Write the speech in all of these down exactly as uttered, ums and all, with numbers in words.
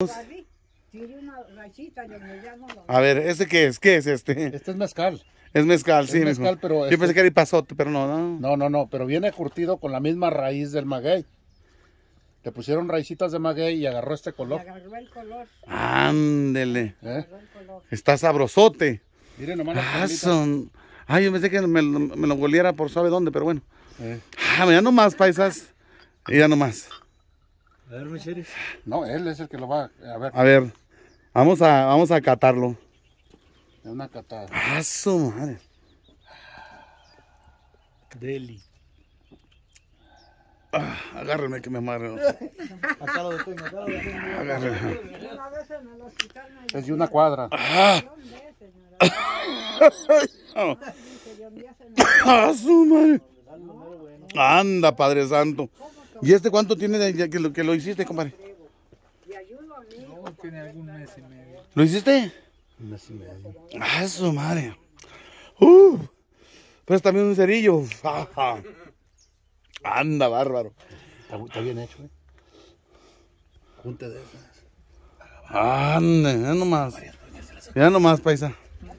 A ver, ¿ese qué es? ¿Qué es este? Este es mezcal. Es mezcal, sí. Es mezcal, pero Yo este... pensé que era ipazote, pero no, no. No, no, no, pero viene curtido con la misma raíz del maguey. Le pusieron raícitas de maguey y agarró este color. Agarró el color. Ándele. ¿Eh? Agarró el color. Está sabrosote. Miren nomás las Ah, perlitas. son... Ay, yo pensé que me, me lo volviera por sabe dónde, pero bueno. Eh. Ah, mira nomás, paisas. Mira nomás. A ver, mi sheriff. No, él es el que lo va a ver. A ver, vamos a, vamos a catarlo. Es una catada. Ah, su madre. Deli. Ah, agárrenme que me amarro. Acá lo detengo, acá lo detengo. Agárrenme. Una vez en el hospital me Es de una cuadra. Ah, dio un día, señora. ah, Dice, dio un día, señora. ah, su madre. Anda, Padre Santo. ¿Y este cuánto tiene de que lo, que lo hiciste, compadre? Y ayudo a mí. No, tiene algún mes y medio. ¿Lo hiciste? Un mes y medio. Ah, su madre. Uh, pero es también un cerillo. Ajá. Anda, bárbaro. Está, está bien hecho, ¿eh? Junte de esas. Anda, ya nomás. Ya nomás, paisa.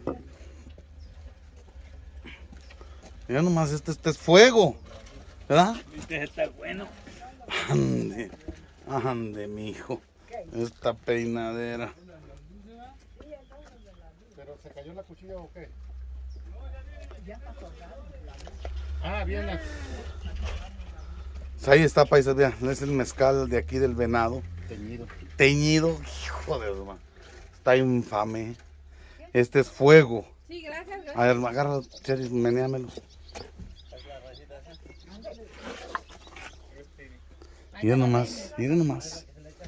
Ya nomás, este, este es fuego. ¿Verdad? Este está bueno. Ande, ande, mijo. Esta peinadera. ¿Pero se cayó la cuchilla o qué? Ah, bien. La... Pues ahí está, paisa, vean. Es el mezcal de aquí del Venado. Teñido. Teñido. Hijo de Dios, man. Está infame. Este es fuego. Sí, gracias, gracias. A ver, agarra, Cheris, menéamelos. Miren nomás, miren nomás.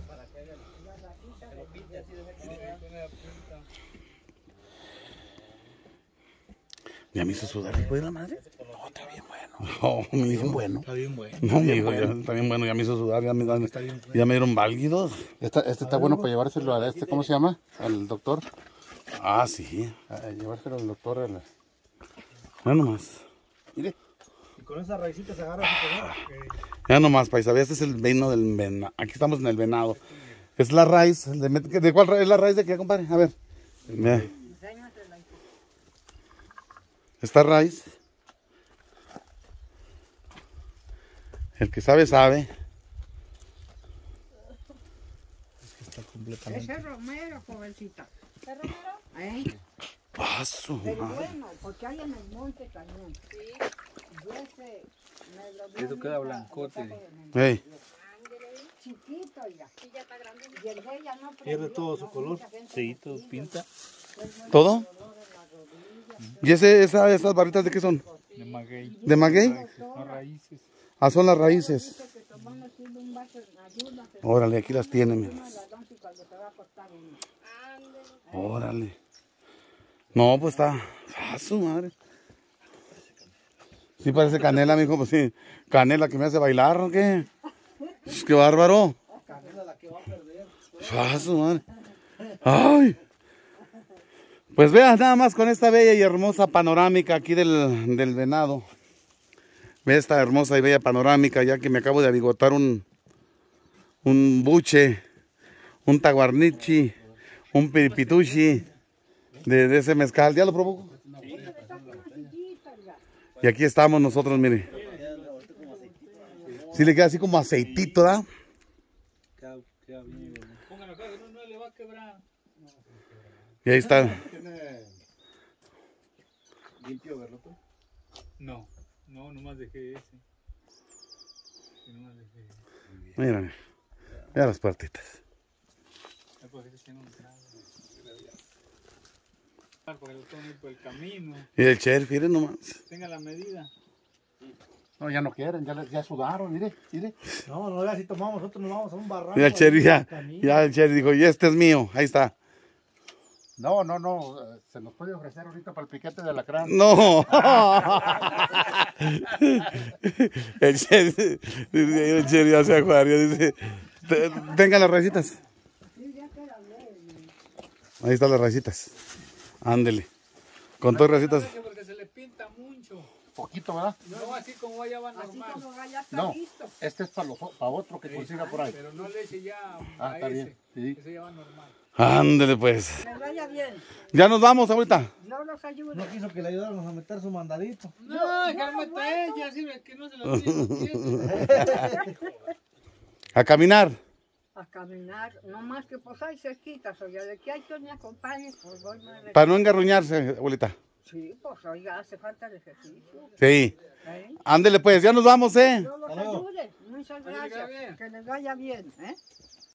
¿Ya me hizo sudar el hijo de la madre? No, está bien bueno. No, mi hijo. Bueno. Está bien bueno. No, mi hijo, ya, está bien bueno, ya me hizo sudar, ya me, dan- ya me dieron válgidos. Esta, este está bueno para llevárselo a este, ¿cómo se llama? Al doctor. Ah, sí. A, a llevárselo al doctor. A la... Ya nomás. Mire. Y con esa raicita se agarra su color. Ya nomás, paisa, ve, este es el veno del venado. Aquí estamos en el venado. Es la raíz. ¿De, de cuál raíz? ¿Es la raíz de qué, compadre? A ver. Ve. Esta raíz. El que sabe, sabe. Está completamente. Ese es Romero, jovencita. ¿Es Romero? ¿Eh? Ah, su Pero madre. bueno, porque hay en el monte también. Sí. Y ese me lo dio Eso mi queda hija, blancote. lo saco de mi- Ey. Chiquito ya. Sí, ya está grande. Y el rey ya no Pierde prendió, todo su ¿no? color. Mucha gente Sí, lo todo sigue. pinta. ¿Todo? ¿Y ese, esa, esas barritas de qué son? De maguey. ¿De maguey? No raíces. Ah, son las raíces. Dice que tomando así de un vaso, ayúdate. Órale, aquí las tienen, Uno mira. de las once cuando se va a acostar uno. Órale. No, pues está. Ah, su madre. Sí parece canela, mijo, pues sí. Canela que me hace bailar, ¿o qué? Pues, qué bárbaro. Ah, su madre. Ay. Pues vean nada más con esta bella y hermosa panorámica aquí del, del Venado. Ve esta hermosa y bella panorámica, ya que me acabo de abigotar un, un buche, un taguarnichi, un piripituchi de, de ese mezcal. ¿Ya lo probó? Y aquí estamos nosotros, mire. Sí le queda así como aceitito, ¿verdad? Queda, queda bien. Pónganlo acá, que no, no le va a quebrar. Y ahí está. Tiene limpio, ¿verdad? No, no, nomás dejé ese. Sí, nomás dejé ese. Mira, mira las puertitas. Ah, pues ese tiene un trago. Porque lo tomen por el camino. Y el sheriff, miren nomás. Tenga la medida. No, ya no quieren, ya, les- ya sudaron, mire, mire. No, no, ya si tomamos, nosotros nos vamos a un barranco. Mira el sheriff ya, ya el sheriff dijo, y este es mío. Ahí está. No, no, no, eh, se nos puede ofrecer ahorita para el piquete de alacrán. No. El sheriff, el sheriff ya se acuario, dice, "Te- tengan las raicitas. Ahí están las raicitas. Ándele. Con todas raicitas. Porque se le pinta mucho. Poquito, ¿verdad? No, así como vaya va Así normal. como vaya está No, listo. este es para los para otro que consiga por ahí. Pero no le eche ya Ah, a está ese. bien. Sí. Ese ya va normal. Ándele pues. Que vaya bien. Ya nos vamos ahorita. No los ayude. No quiso que le ayudáramos a meter su mandadito. No, cálmate ella, sirve que no se lo tiene. A caminar. A caminar, no más que pues ahí cerquitas, oiga, de que hay que me acompañe, pues voy más de... Para no engarruñarse, abuelita. Sí, pues oiga, hace falta el ejercicio. Sí. ¿Eh? Ándele pues, ya nos vamos, eh. Dios los Hasta luego. ayude. Muchas Oye, que vaya gracias. bien. Que les vaya bien, ¿eh?